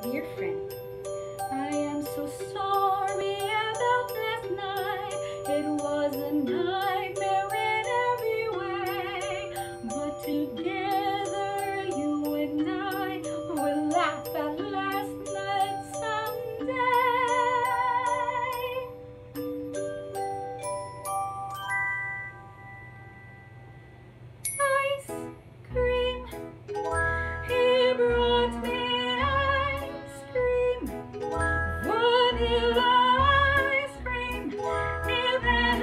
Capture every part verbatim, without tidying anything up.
Dear friend, I am so sorry about last night. It was a nightmare in every way. But together you and I will laugh at last night someday. Ice cream, he brought me ice cream, vanilla ice cream, and then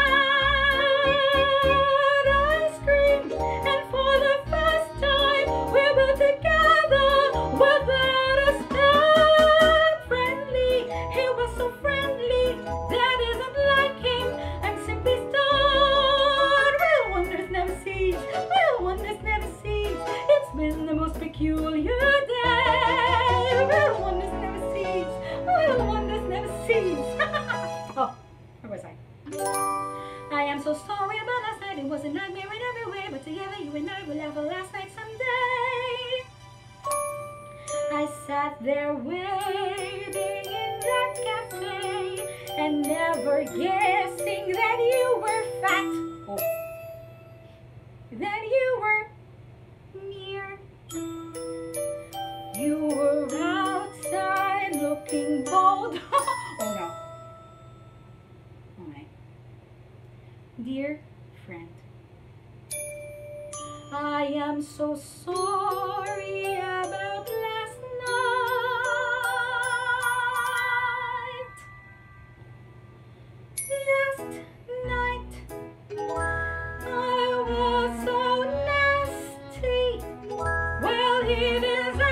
ice cream. And for the first time we were together without a stop. Friendly, he was so friendly, that isn't like him. I'm simply stunned. Real wonders never cease, real wonders never cease. It's been the most peculiar day. Real wonders never cease, real wonders never cease. Oh, where was I? I am so sorry about last night. It was a nightmare in every way, but together you and I will laugh at last night someday. I sat there waiting in that cafe and never guessing that you were fat, oh, that you were near. You were outside looking bold. Oh no. Oh my. Dear friend, I am so sorry about last night. Last night I was so nasty. Well, he deserves